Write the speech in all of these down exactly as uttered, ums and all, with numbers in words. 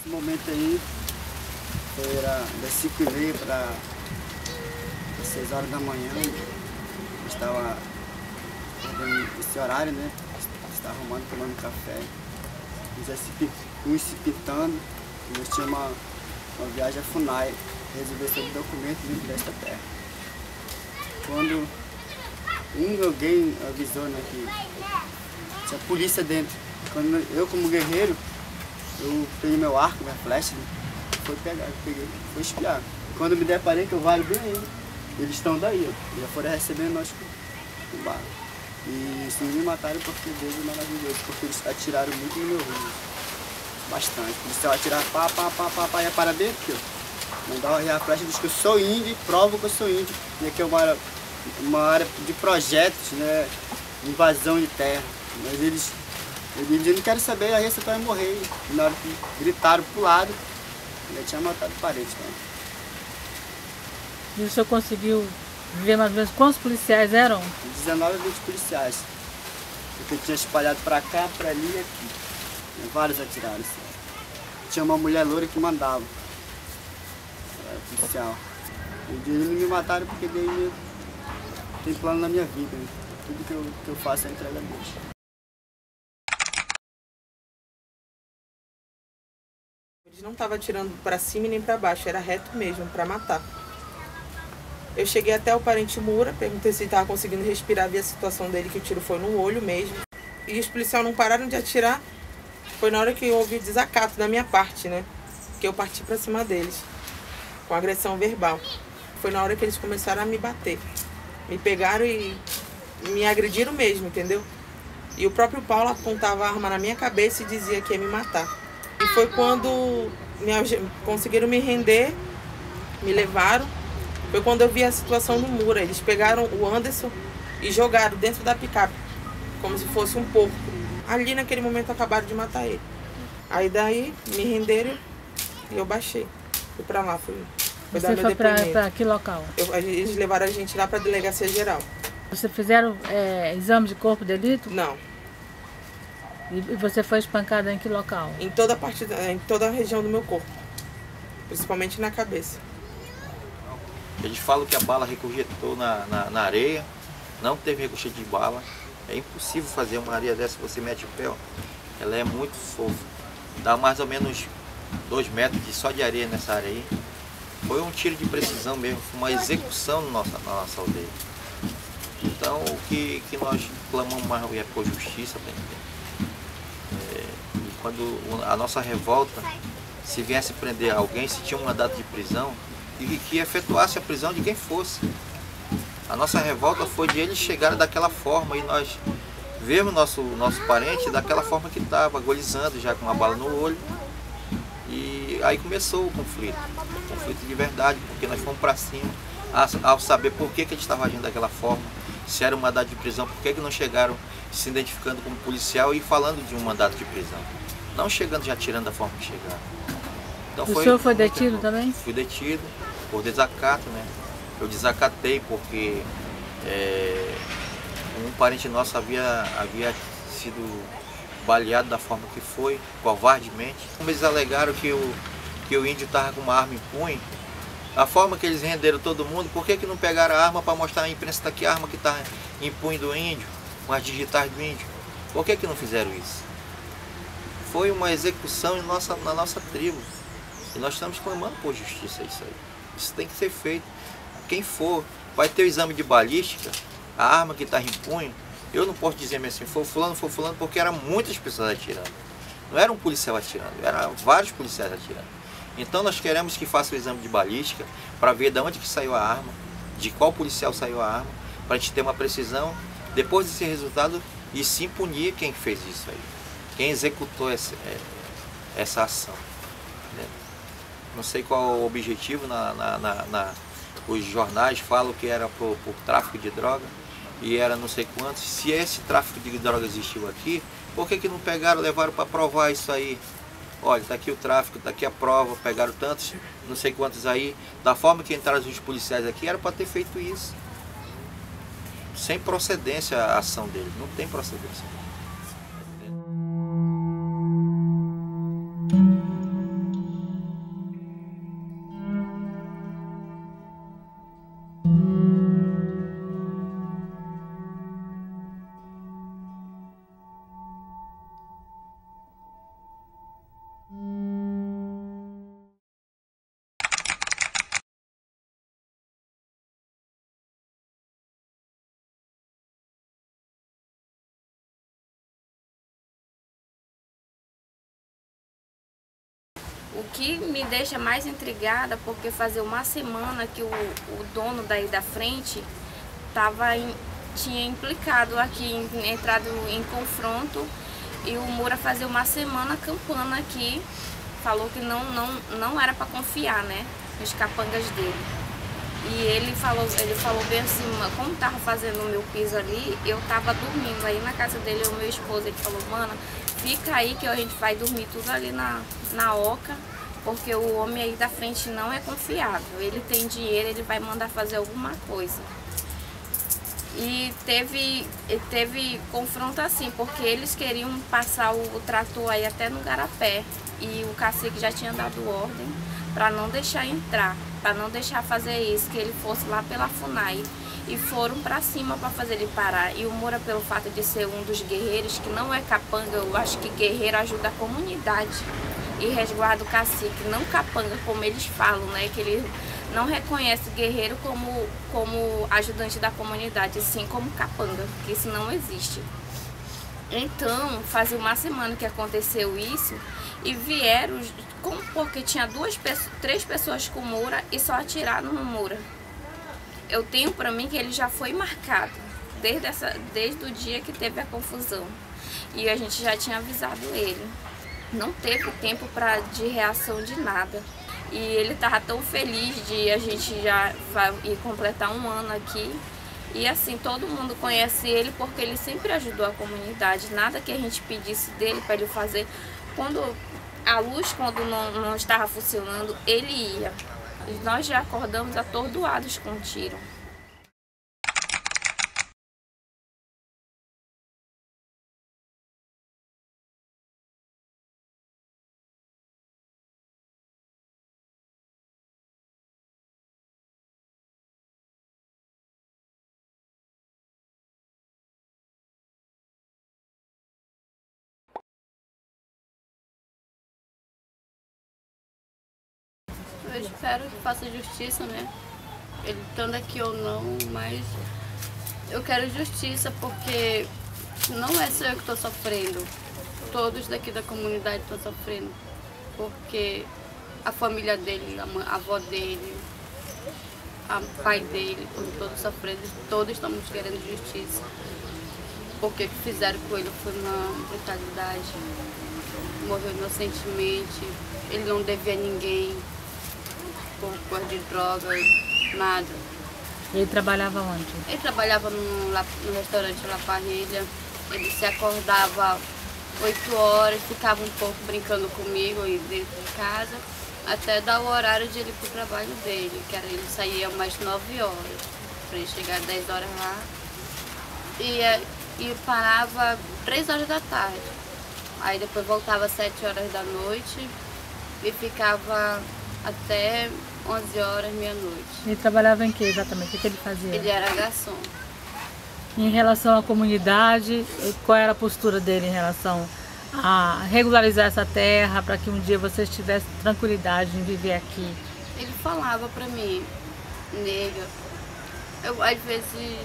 Esse momento aí era das cinco e meia para seis horas da manhã. Eu estava esse horário, né? Estava arrumando, tomando café. Uns se pintando. Nós tínhamos uma, uma viagem a Funai, resolver sobre documentos dentro desta terra. Quando um alguém avisou, né, que tinha polícia dentro. Quando eu, como guerreiro, eu peguei meu arco, minha flecha, né, foi pegar, peguei, foi espiar. Quando eu me deparei que eu valho bem ainda, eles estão daí, ó, já foram recebendo nós com barro. E se me mataram porque Deus é maravilhoso, porque eles atiraram muito no meu rosto. Bastante. O policial atirar pá, pá, pá, pá, pá, ia parar bem aqui, ó. Mandava a flecha, diz que eu sou índio e provo que eu sou índio. E aqui é uma área, uma área de projetos, né? Invasão de terra. Mas eles, eles não querem saber, aí você vai morrer. E na hora que gritaram pro lado, já tinha matado o parente, né? E o senhor conseguiu ver mais ou menos quantos policiais eram? dezenove, vinte policiais. Porque tinha espalhado pra cá, pra ali e aqui. Vários atiraram, assim. Tinha uma mulher loura que mandava. Era policial. E eles me mataram porque daí eu tenho plano na minha vida. Né? Tudo que eu, que eu faço é entrega a Deus. Eles não estavam atirando para cima e nem para baixo, era reto mesmo, para matar. Eu cheguei até o parente Mura, perguntei se ele estava conseguindo respirar, vi a situação dele, que o tiro foi no olho mesmo. E os policiais não pararam de atirar. Foi na hora que eu ouvi o desacato da minha parte, né? Que eu parti para cima deles, com agressão verbal. Foi na hora que eles começaram a me bater. Me pegaram e me agrediram mesmo, entendeu? E o próprio Paulo apontava a arma na minha cabeça e dizia que ia me matar. E foi quando me, conseguiram me render, me levaram. Foi quando eu vi a situação no Mura. Eles pegaram o Anderson e jogaram dentro da picape, como se fosse um porco. Ali naquele momento acabaram de matar ele. Aí daí me renderam e eu baixei. Fui pra lá, fui, fui Você dar meu foi pra, depoimento. pra que local? Eu, eles levaram a gente lá pra delegacia geral. Você fizeram é, exame de corpo de delito? Não. E, e você foi espancada em que local? Em toda a parte, em toda a região do meu corpo. Principalmente na cabeça. Eles falam que a bala regurgitou na, na, na areia, não teve regurgito de bala. É impossível fazer uma areia dessa, você mete o pé, ó. Ela é muito fofa. Dá mais ou menos dois metros de, só de areia nessa área aí. Foi um tiro de precisão mesmo, foi uma execução na nossa, na nossa aldeia. Então o que, que nós clamamos mais é por justiça, tá entendendo? É, e quando a nossa revolta, se viesse prender alguém, se tinha um mandato de prisão, e que efetuasse a prisão de quem fosse. A nossa revolta foi de eles chegarem daquela forma e nós vermos nosso, nosso parente daquela forma que estava, agonizando já com uma bala no olho. E aí começou o conflito, o conflito de verdade, porque nós fomos para cima ao saber por que, que eles estavam agindo daquela forma, se era um mandato de prisão, por que, que não chegaram se identificando como policial e falando de um mandato de prisão. Não chegando já tirando da forma que chegaram. Então, o foi, senhor foi foi detido também? Fui detido por desacato, né? Eu desacatei porque é, um parente nosso havia, havia sido baleado da forma que foi, covardemente. Como eles alegaram que o, que o índio estava com uma arma em punho, a forma que eles renderam todo mundo, por que, que não pegaram a arma para mostrar à imprensa daqui a arma que está em punho do índio, com as digitais do índio? Por que, que não fizeram isso? Foi uma execução em nossa, na nossa tribo. E nós estamos clamando por justiça isso aí. Isso tem que ser feito. Quem for, vai ter o exame de balística, a arma que está em punho. Eu não posso dizer assim, foi fulano, foi fulano, porque eram muitas pessoas atirando. Não era um policial atirando, eram vários policiais atirando. Então nós queremos que faça o exame de balística para ver de onde que saiu a arma, de qual policial saiu a arma, para a gente ter uma precisão, depois desse resultado, e sim punir quem fez isso aí, quem executou essa, essa ação. Não sei qual o objetivo, na, na, na, na, os jornais falam que era por, por tráfico de droga, e era não sei quantos. Se esse tráfico de droga existiu aqui, por que que não pegaram, levaram para provar isso aí? Olha, está aqui o tráfico, está aqui a prova, pegaram tantos, não sei quantos aí. Da forma que entraram os policiais aqui, era para ter feito isso. Sem procedência a ação deles, não tem procedência. O que me deixa mais intrigada, porque fazia uma semana que o, o dono daí da frente tava em, tinha implicado aqui, em, entrado em confronto, e o Moura fazia uma semana acampando aqui, falou que não, não, não era para confiar, né, nos capangas dele. E ele falou, ele falou bem assim, como tava fazendo o meu piso ali, eu tava dormindo aí na casa dele, o meu esposo, ele falou, mana, fica aí que a gente vai dormir tudo ali na, na oca, porque o homem aí da frente não é confiável. Ele tem dinheiro, ele vai mandar fazer alguma coisa. E teve, teve confronto assim, porque eles queriam passar o, o trator aí até no Garapé. E o cacique já tinha dado ordem para não deixar entrar, para não deixar fazer isso, que ele fosse lá pela FUNAI. E foram para cima para fazer ele parar. E o Moura, pelo fato de ser um dos guerreiros, que não é capanga, eu acho que guerreiro ajuda a comunidade e resguarda o cacique, não capanga, como eles falam, né? Que ele não reconhece o guerreiro como, como ajudante da comunidade, sim como capanga, que isso não existe. Então, fazia uma semana que aconteceu isso e vieram, porque tinha duas pessoas, três pessoas com Moura e só atiraram no Moura. Eu tenho para mim que ele já foi marcado desde, essa, desde o dia que teve a confusão. E a gente já tinha avisado ele. Não teve tempo pra, de reação de nada. E ele estava tão feliz de a gente já ir completar um ano aqui. E assim, todo mundo conhece ele porque ele sempre ajudou a comunidade. Nada que a gente pedisse dele para ele fazer. Quando a luz, quando não, não estava funcionando, ele ia. E nós já acordamos atordoados com o tiro. Eu espero que faça justiça, né? Ele estando aqui ou não, mas eu quero justiça porque não é só eu que estou sofrendo. Todos daqui da comunidade estão sofrendo. Porque a família dele, a, mãe, a avó dele, o pai dele, estão todos sofrendo. Todos estamos querendo justiça. Porque o que fizeram com ele foi uma brutalidade. Morreu inocentemente. Ele não devia a ninguém. Por causa de droga, nada. Ele trabalhava onde? Ele trabalhava no, no restaurante La Parrilha. Ele se acordava oito horas, ficava um pouco brincando comigo aí dentro de casa, até dar o horário de ele ir pro trabalho dele, que era ele saía umas nove horas, para ele chegar às dez horas lá. E, e parava três horas da tarde. Aí depois voltava às sete horas da noite e ficava até onze horas, meia-noite. Ele trabalhava em que exatamente? O que ele fazia? Ele era garçom. Em relação à comunidade, qual era a postura dele em relação a regularizar essa terra para que um dia vocês tivessem tranquilidade em viver aqui? Ele falava pra mim, nega, eu às vezes,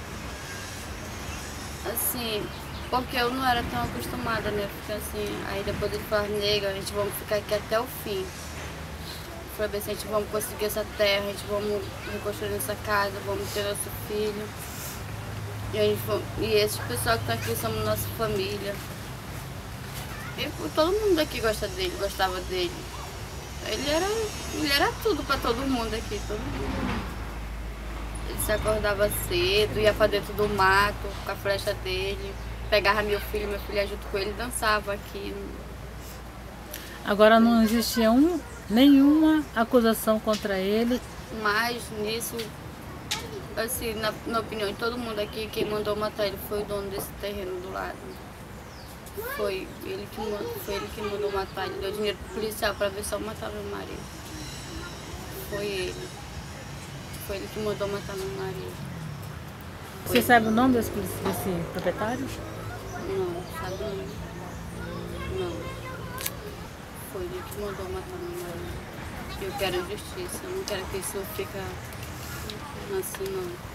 assim, porque eu não era tão acostumada, né? Porque assim, aí depois ele falava, nega, a gente vamos ficar aqui até o fim. Pra ver se a gente vamos conseguir essa terra, a gente vamos reconstruir essa casa, vamos ter nosso filho. E, a gente vamos, e esses pessoal que estão aqui somos nossa família. E todo mundo aqui gosta dele, gostava dele. Ele era, ele era tudo pra todo mundo aqui, todo mundo. Ele se acordava cedo, ia pra dentro do mato com a flecha dele, pegava meu filho, meu filho junto com ele, dançava aqui. Agora não existia um, nenhuma acusação contra ele. Mas nisso, assim, na, na opinião de todo mundo aqui, quem mandou matar ele foi o dono desse terreno do lado. Foi ele que mandou, foi ele que mandou matar, ele deu dinheiro pro policial para ver se eu matava meu marido. Foi ele. Foi ele que mandou matar meu marido. Você sabe o nome desse, desse proprietário? Não, sabe não. Não. Foi ele que mandou matar meu marido. Eu quero justiça, eu não quero que isso fique assim não.